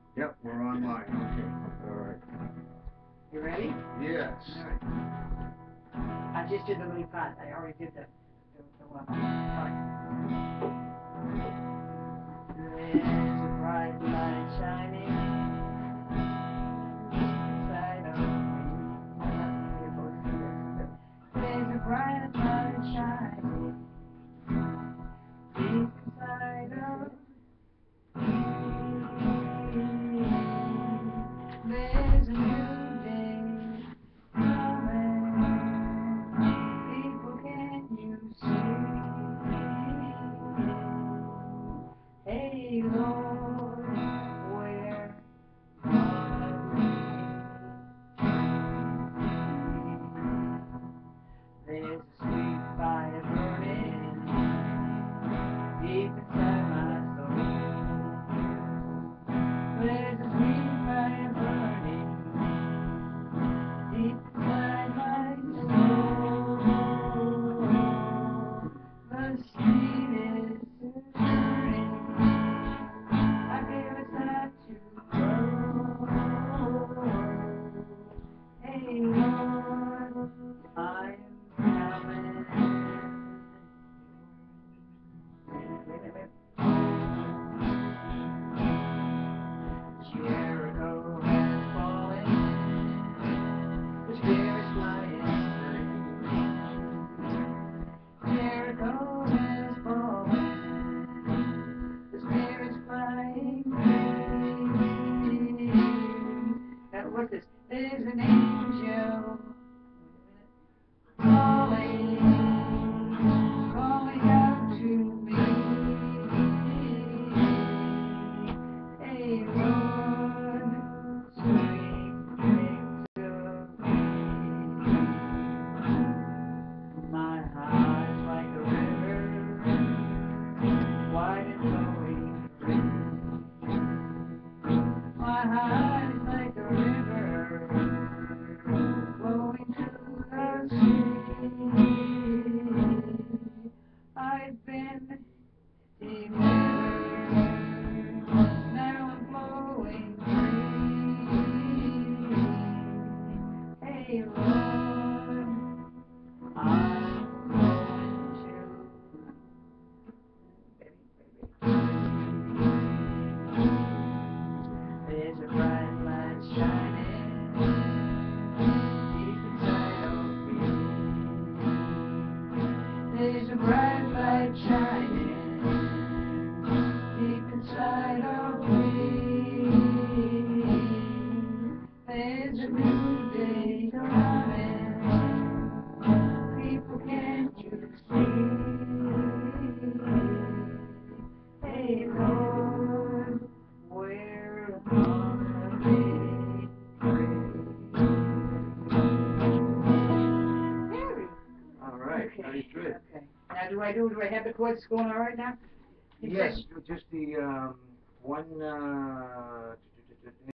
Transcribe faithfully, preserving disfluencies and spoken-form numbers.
Yep, we're online. Okay. All right. You ready? Yes. All right. I just did the little part. I already did the, the, the one. Part. There's a bright light shining inside of me. There's a bright light shining deep inside of me. There's a new day coming. People, can you see? Hey Lord, where are we? There's a sweet fire burning deep inside my soul. There's a sweet fire burning deep inside my soul. The sweetest burning, I feel it's time to grow. Hey Lord, I am coming. Jericho has fallen, the Spirit's flying free. Jericho has fallen, the Spirit's flying free. Now what's this? There's an angel calling, calling out to me. Hey Lord, sweet victory. My heart is like a river, wide and flowing free. My heart is like a river, flowing to the sea. I've been delivered, now I'm flowing free. Hey Lord, I'm going to. There's a bright light shining deep inside of me. There's a bright light shining deep inside of me. There's a new day coming. People, can't you see? Hey Lord, we're gonna be free. All right. Okay. Very good. Okay. Now, do I do? Do I have the chords going all right now? Yes, just the um, one. Uh,